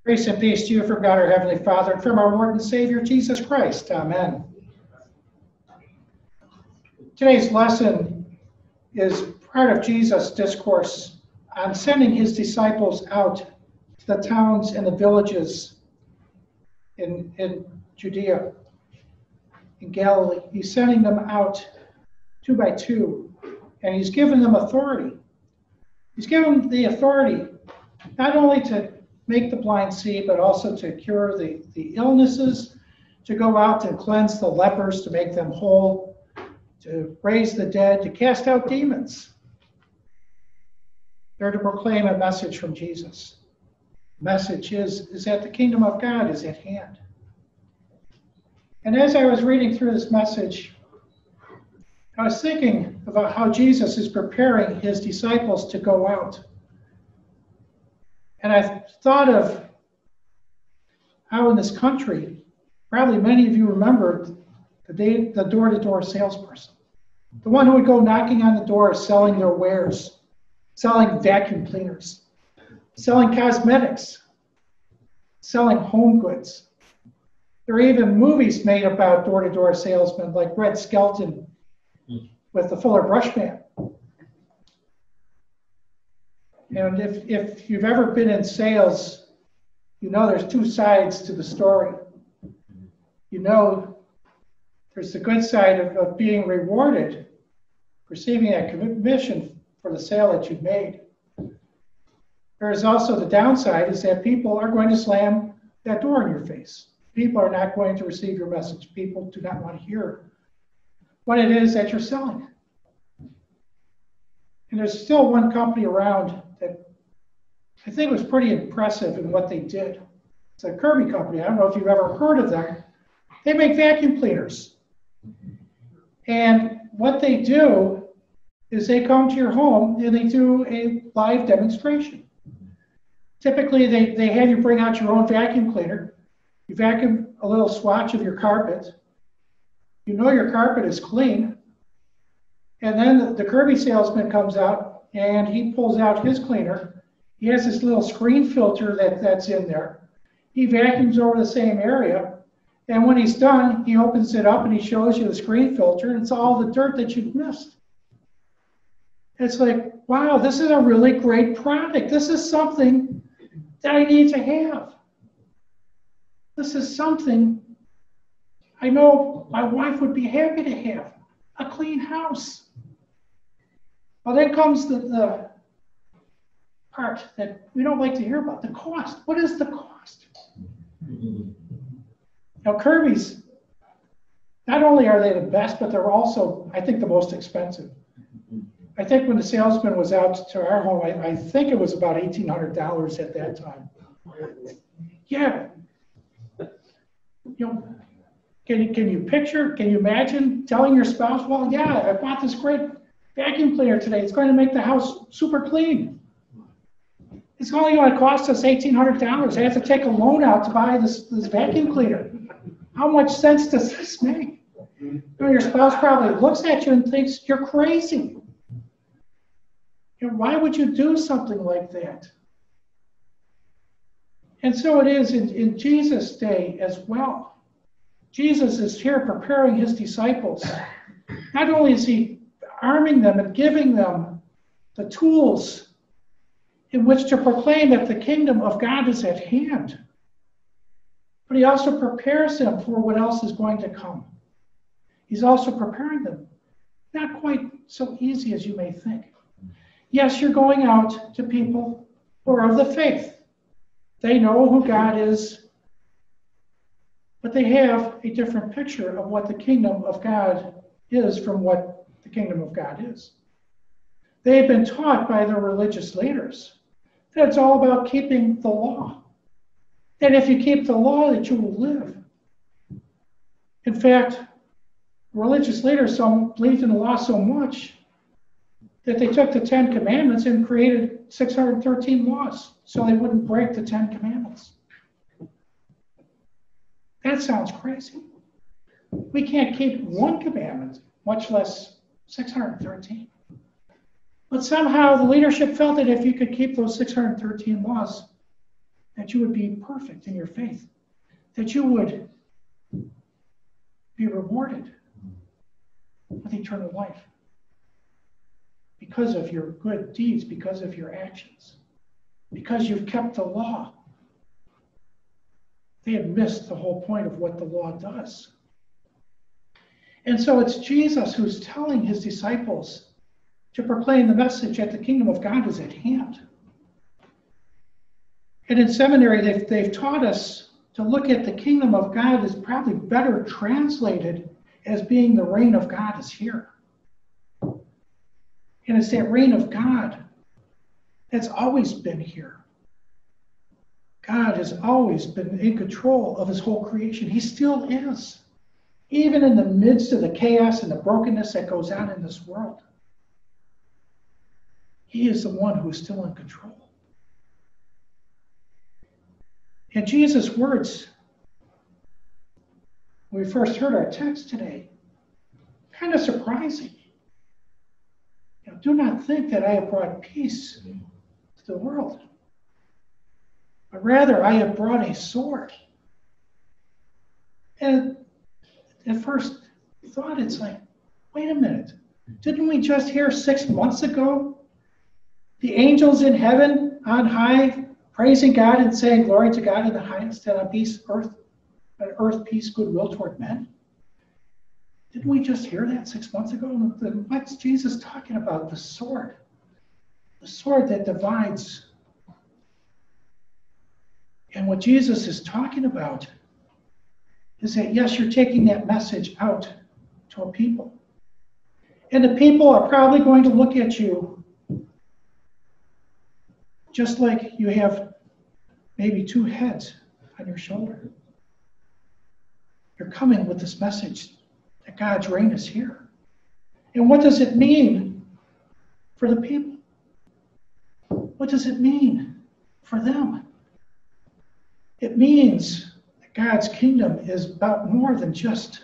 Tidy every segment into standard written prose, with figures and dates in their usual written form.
Grace and peace to you from God our Heavenly Father and from our Lord and Savior Jesus Christ. Amen. Today's lesson is part of Jesus' discourse on sending his disciples out to the towns and the villages in Judea, in Galilee. He's sending them out 2 by 2, and he's given them authority. He's given them the authority not only to make the blind see, but also to cure the illnesses, to go out and cleanse the lepers, to make them whole, to raise the dead, to cast out demons. They're to proclaim a message from Jesus. The message is that the kingdom of God is at hand. And as I was reading through this message, I was thinking about how Jesus is preparing his disciples to go out. And I thought of how in this country, probably many of you remember the door-to-door salesperson. The one who would go knocking on the door selling their wares, selling vacuum cleaners, selling cosmetics, selling home goods. There are even movies made about door-to-door salesmen like Red Skelton with the Fuller Brush Man. And if you've ever been in sales, you know there's 2 sides to the story. You know there's the good side of being rewarded, receiving a commission for the sale that you've made. There's also the downside is that people are going to slam that door in your face. People are not going to receive your message. People do not want to hear what it is that you're selling. And there's still one company around that I think was pretty impressive in what they did. It's a Kirby company. I don't know if you've ever heard of them. They make vacuum cleaners. And what they do is they come to your home and they do a live demonstration. Typically, they have you bring out your own vacuum cleaner. You vacuum a little swatch of your carpet. You know your carpet is clean. And then the Kirby salesman comes out and he pulls out his cleaner. He has this little screen filter that's in there. He vacuums over the same area. And when he's done, he opens it up and he shows you the screen filter, and it's all the dirt that you've missed. It's like, wow, this is a really great product. This is something that I need to have. This is something I know my wife would be happy to have, a clean house. Well, then comes the part that we don't like to hear about, the cost. What is the cost? Now, Kirby's, not only are they the best, but they're also, I think, the most expensive. I think when the salesman was out to our home, I think it was about $1,800 at that time. Yeah. You know, can you picture, can you imagine telling your spouse, well, yeah, I bought this great vacuum cleaner today. It's going to make the house super clean. It's only going to cost us $1,800. I have to take a loan out to buy this vacuum cleaner. How much sense does this make? You know, your spouse probably looks at you and thinks you're crazy. You know, why would you do something like that? And so it is in Jesus' day as well. Jesus is here preparing his disciples. Not only is he arming them and giving them the tools in which to proclaim that the kingdom of God is at hand, but he also prepares them for what else is going to come. He's also preparing them. Not quite so easy as you may think. Yes, you're going out to people who are of the faith. They know who God is, but they have a different picture of what the kingdom of God is from what the kingdom of God is. They've been taught by their religious leaders that it's all about keeping the law. That if you keep the law, that you will live. In fact, religious leaders believed in the law so much that they took the 10 Commandments and created 613 laws so they wouldn't break the 10 Commandments. That sounds crazy. We can't keep one commandment, much less 613. But somehow the leadership felt that if you could keep those 613 laws, that you would be perfect in your faith, that you would be rewarded with eternal life because of your good deeds, because of your actions, because you've kept the law. They had missed the whole point of what the law does. And so it's Jesus who's telling his disciples to proclaim the message that the kingdom of God is at hand. And in seminary, they've taught us to look at the kingdom of God is probably better translated as being the reign of God is here. And it's that reign of God that's always been here. God has always been in control of his whole creation. He still is. Even in the midst of the chaos and the brokenness that goes on in this world, he is the one who is still in control. And Jesus' words, when we first heard our text today, kind of surprising. Do not think that I have brought peace to the world, but rather I have brought a sword. And at first thought, it's like, wait a minute. Didn't we just hear 6 months ago the angels in heaven on high praising God and saying, glory to God in the highest, and on earth peace, goodwill toward men? Didn't we just hear that 6 months ago? Then what's Jesus talking about? The sword that divides. And what Jesus is talking about is that, yes, you're taking that message out to a people. And the people are probably going to look at you just like you have maybe two heads on your shoulder. You're coming with this message that God's reign is here. And what does it mean for the people? What does it mean for them? It means that God's kingdom is about more than just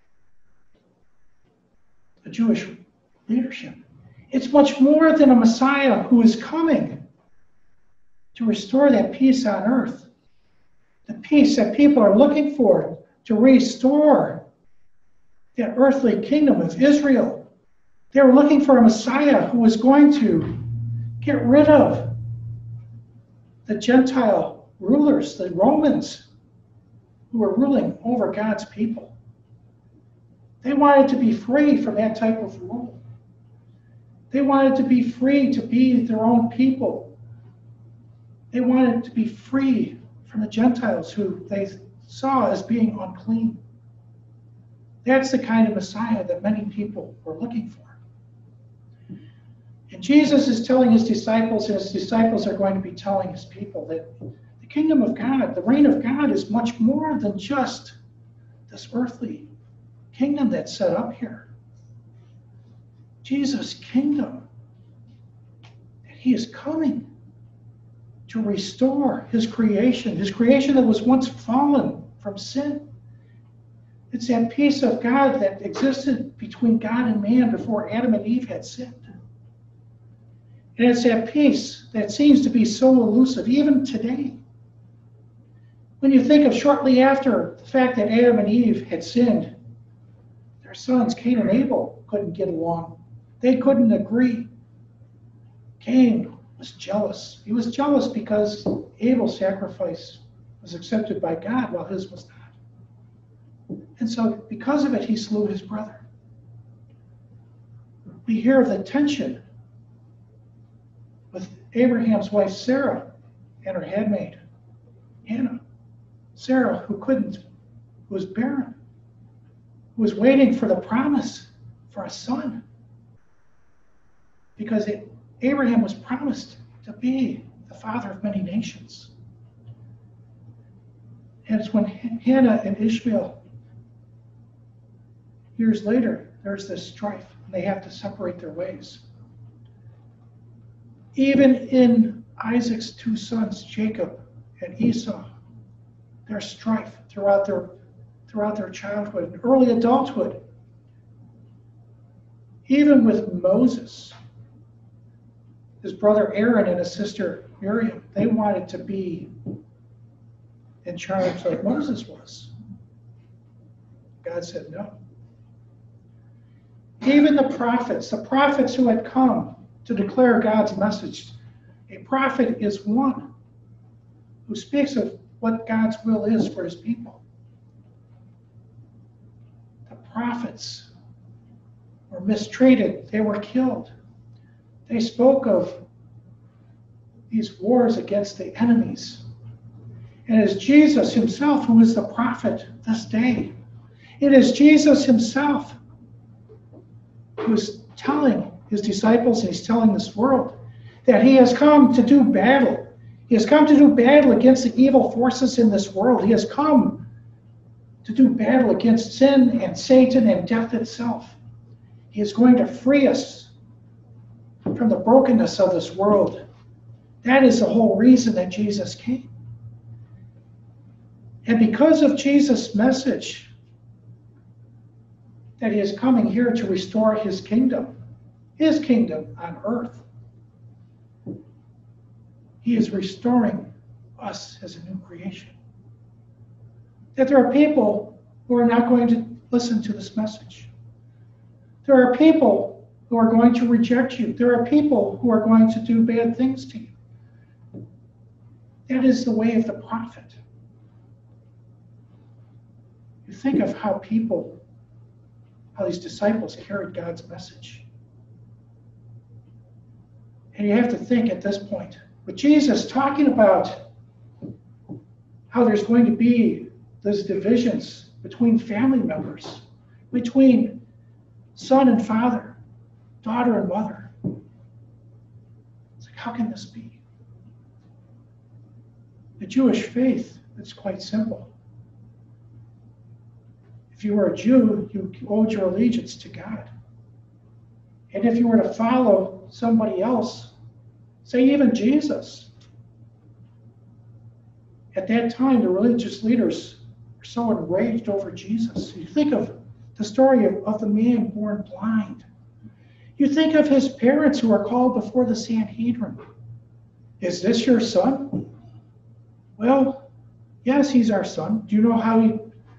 the Jewish leadership. It's much more than a Messiah who is coming to restore that peace on earth, the peace that people are looking for, to restore that earthly kingdom of Israel. They were looking for a Messiah who was going to get rid of the Gentile rulers, the Romans, who were ruling over God's people. They wanted to be free from that type of rule. They wanted to be free to be their own people. They wanted to be free from the Gentiles who they saw as being unclean. That's the kind of Messiah that many people were looking for. And Jesus is telling his disciples, and his disciples are going to be telling his people, that the kingdom of God, the reign of God, is much more than just this earthly kingdom that's set up here. Jesus' kingdom, that he is coming to restore his creation that was once fallen from sin. It's that peace of God that existed between God and man before Adam and Eve had sinned. And it's that peace that seems to be so elusive, even today. When you think of shortly after the fact that Adam and Eve had sinned, their sons, Cain and Abel, couldn't get along. They couldn't agree. Cain was jealous. He was jealous because Abel's sacrifice was accepted by God while his was not. And so because of it, he slew his brother. We hear of the tension with Abraham's wife Sarah and her handmaid Hannah. Sarah, who was barren, who was waiting for the promise for a son. Because Abraham was promised to be the father of many nations. And it's when Hannah and Ishmael, years later, there's this strife, and they have to separate their ways. Even in Isaac's two sons, Jacob and Esau, there's strife throughout their childhood and early adulthood. Even with Moses, his brother Aaron and his sister Miriam, they wanted to be in charge like Moses was? God said no. Even the prophets who had come to declare God's message, a prophet is one who speaks of what God's will is for his people. The prophets were mistreated. They were killed. They spoke of these wars against the enemies. And it is Jesus himself who is the prophet this day. It is Jesus himself who is telling his disciples, and he's telling this world, that he has come to do battle. He has come to do battle against the evil forces in this world. He has come to do battle against sin and Satan and death itself. He is going to free us from the brokenness of this world. That is the whole reason that Jesus came. And because of Jesus' message, that he is coming here to restore his kingdom on earth, he is restoring us as a new creation. That there are people who are not going to listen to this message. There are people who are going to reject you. There are people who are going to do bad things to you. That is the way of the prophet. You think of how these disciples carried God's message. And you have to think at this point, with Jesus talking about how there's going to be those divisions between family members, between son and father, daughter and mother. It's like, how can this be? The Jewish faith, it's quite simple. If you were a Jew, you owed your allegiance to God. And if you were to follow somebody else, say even Jesus, at that time the religious leaders were so enraged over Jesus. You think of the story of the man born blind. You think of his parents who are called before the Sanhedrin. Is this your son? Well, yes, he's our son. Do you know how he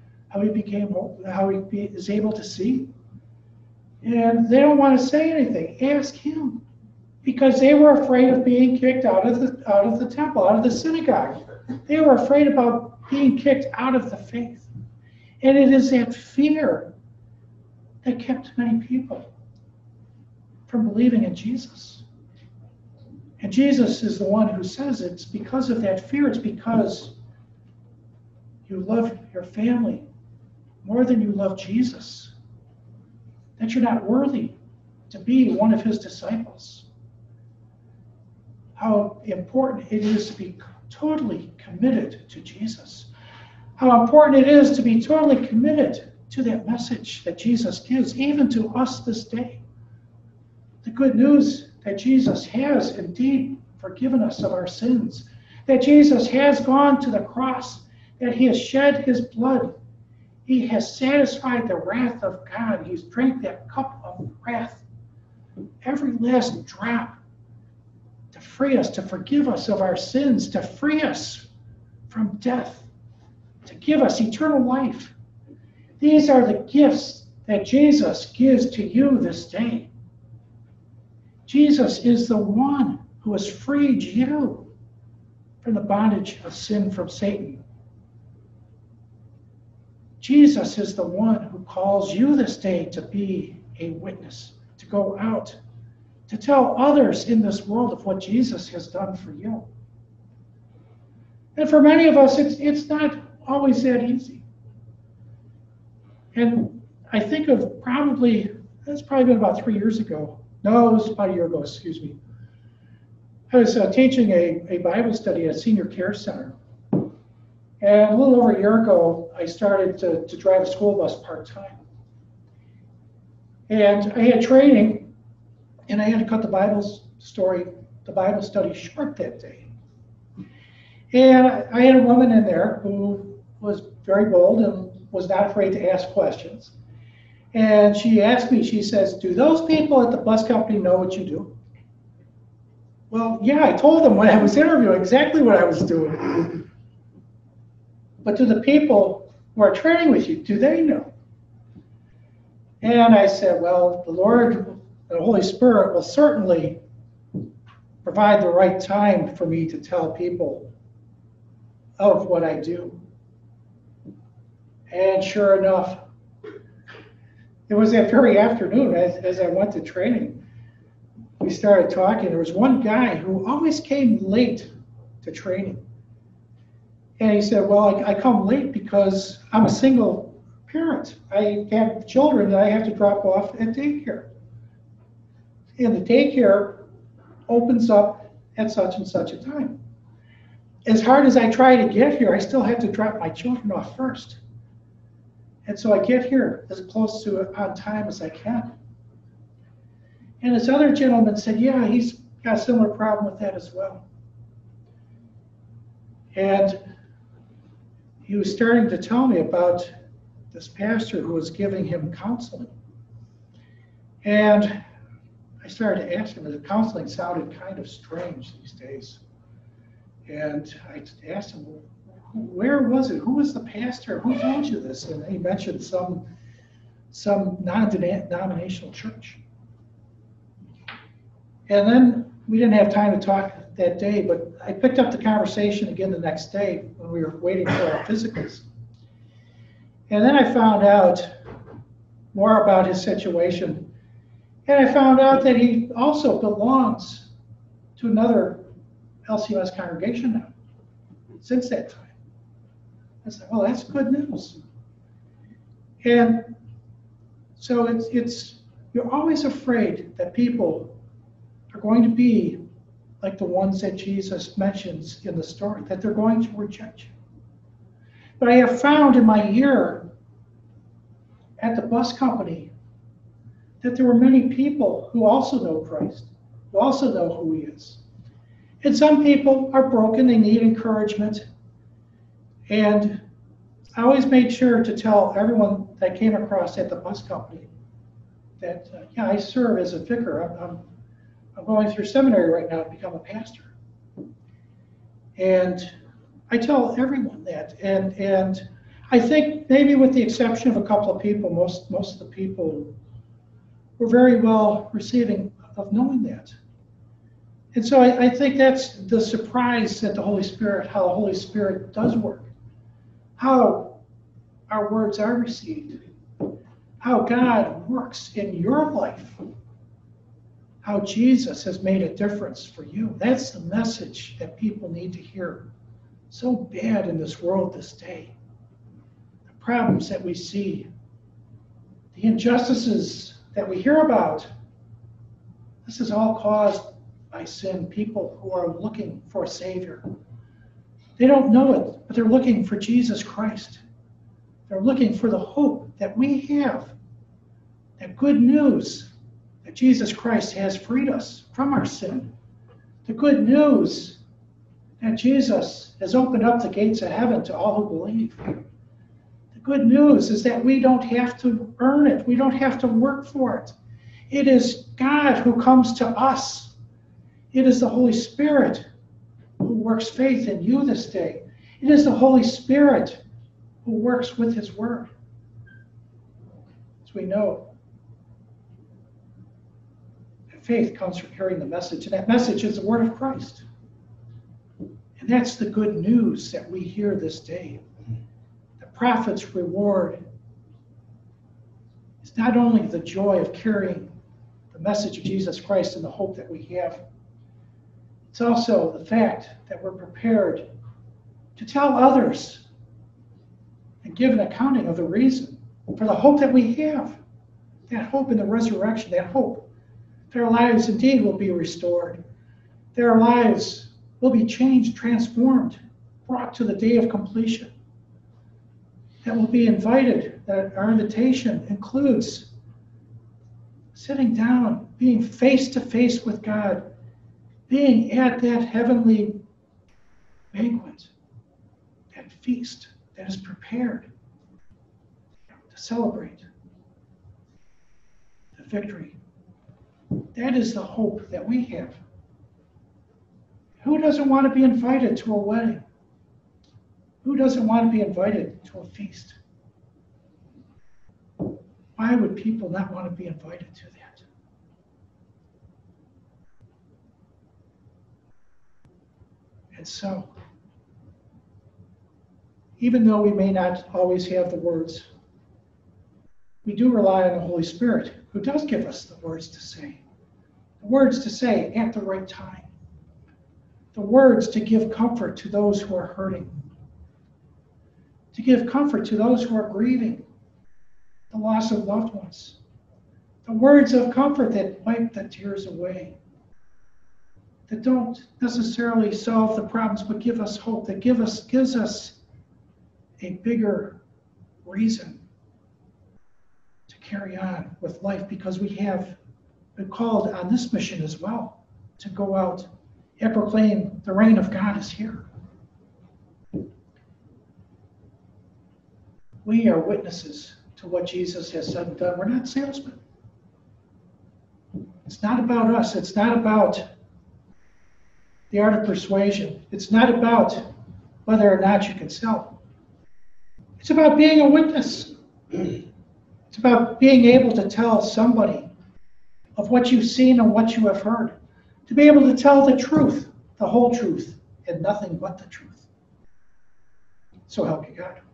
is able to see? And they don't want to say anything. Ask him, because they were afraid of being kicked out of the temple, out of the synagogue. They were afraid about being kicked out of the faith. And it is that fear that kept many people from believing in Jesus. And Jesus is the one who says it's because of that fear. It's because you love your family more than you love Jesus, that you're not worthy to be one of his disciples. How important it is to be totally committed to Jesus. How important it is to be totally committed to that message that Jesus gives, even to us this day. The good news that Jesus has indeed forgiven us of our sins, that Jesus has gone to the cross, that he has shed his blood. He has satisfied the wrath of God. He's drank that cup of wrath, every last drop, to free us, to forgive us of our sins, to free us from death, to give us eternal life. These are the gifts that Jesus gives to you this day. Jesus is the one who has freed you from the bondage of sin from Satan. Jesus is the one who calls you this day to be a witness, to go out, to tell others in this world of what Jesus has done for you. And for many of us, it's not always that easy. And I think of it's probably been about 3 years ago. No, it was about a year ago, excuse me. I was teaching a Bible study at a senior care center. And a little over a year ago, I started to drive a school bus part-time. And I had training, and I had to cut the Bible study short that day. And I had a woman in there who was very bold and was not afraid to ask questions. And she asked me, she says, do those people at the bus company know what you do? Well, yeah, I told them when I was interviewing exactly what I was doing. but do the people who are training with you, do they know? And I said, well, the Lord, the Holy Spirit will certainly provide the right time for me to tell people of what I do. And sure enough, it was that very afternoon as I went to training, we started talking. There was one guy who always came late to training. And he said, well, I come late because I'm a single parent. I have children that I have to drop off at daycare. And the daycare opens up at such and such a time. As hard as I try to get here, I still have to drop my children off first. And so I get here as close to it on time as I can. And this other gentleman said, yeah, he's got a similar problem with that as well. And he was starting to tell me about this pastor who was giving him counseling. And I started to ask him, the counseling sounded kind of strange these days. And I asked him, well, where was it? Who was the pastor? Who told you this? And he mentioned some non-denominational church. And then we didn't have time to talk that day, but I picked up the conversation again the next day when we were waiting for our physicals. And then I found out more about his situation. And I found out that he also belongs to another LCMS congregation now, since that time. I said, well, that's good news. And so you're always afraid that people are going to be like the ones that Jesus mentions in the story, that they're going to reject you. But I have found in my year at the bus company that there were many people who also know Christ, who also know who he is. And some people are broken, they need encouragement. And I always made sure to tell everyone that came across at the bus company that, yeah, I serve as a vicar. I'm going through seminary right now to become a pastor. And I tell everyone that. And I think maybe with the exception of a couple of people, most of the people were very well receiving of knowing that. And so I think that's the surprise that the Holy Spirit, how the Holy Spirit does work, how our words are received, how God works in your life, how Jesus has made a difference for you. That's the message that people need to hear so bad in this world this day. The problems that we see, the injustices that we hear about, this is all caused by sin. People who are looking for a Savior. They don't know it, but they're looking for Jesus Christ. They're looking for the hope that we have, that good news that Jesus Christ has freed us from our sin. The good news that Jesus has opened up the gates of heaven to all who believe. The good news is that we don't have to earn it. We don't have to work for it. It is God who comes to us. It is the Holy Spirit who works faith in you this day. It is the Holy Spirit who works with his word. As we know, faith comes from hearing the message, and that message is the word of Christ. And that's the good news that we hear this day. The prophet's reward is not only the joy of carrying the message of Jesus Christ and the hope that we have, it's also the fact that we're prepared to tell others and give an accounting of the reason for the hope that we have, that hope in the resurrection, that hope their lives indeed will be restored. Their lives will be changed, transformed, brought to the day of completion. That will be invited, that our invitation includes sitting down, being face to face with God, being at that heavenly banquet, that feast that is prepared to celebrate the victory. That is the hope that we have. Who doesn't want to be invited to a wedding? Who doesn't want to be invited to a feast? Why would people not want to be invited to that? And so, even though we may not always have the words, we do rely on the Holy Spirit, who does give us the words to say. The words to say at the right time. The words to give comfort to those who are hurting. To give comfort to those who are grieving the loss of loved ones. The words of comfort that wipe the tears away. That don't necessarily solve the problems, but give us hope. That gives us a bigger reason to carry on with life, because we have been called on this mission as well, to go out and proclaim the reign of God is here. We are witnesses to what Jesus has said and done. We're not salesmen. It's not about us. It's not about the art of persuasion. It's not about whether or not you can sell. It's about being a witness. It's about being able to tell somebody of what you've seen and what you have heard. To be able to tell the truth, the whole truth, and nothing but the truth. So help you God.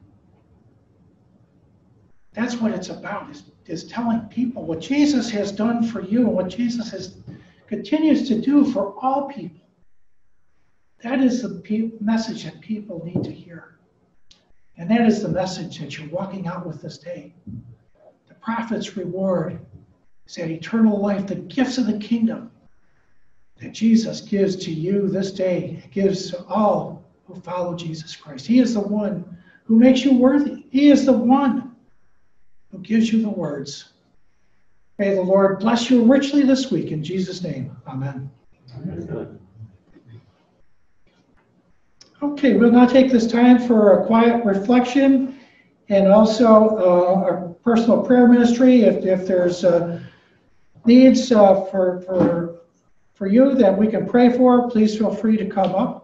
That's what it's about, is telling people what Jesus has done for you and what Jesus continues to do for all people. That is the message that people need to hear. And that is the message that you're walking out with this day. The prophet's reward is that eternal life, the gifts of the kingdom that Jesus gives to you this day, gives to all who follow Jesus Christ. He is the one who makes you worthy. He is the one who gives you the words. May the Lord bless you richly this week. In Jesus' name, amen. Amen. Okay, we'll now take this time for a quiet reflection and also our personal prayer ministry. If there's needs for you that we can pray for, please feel free to come up.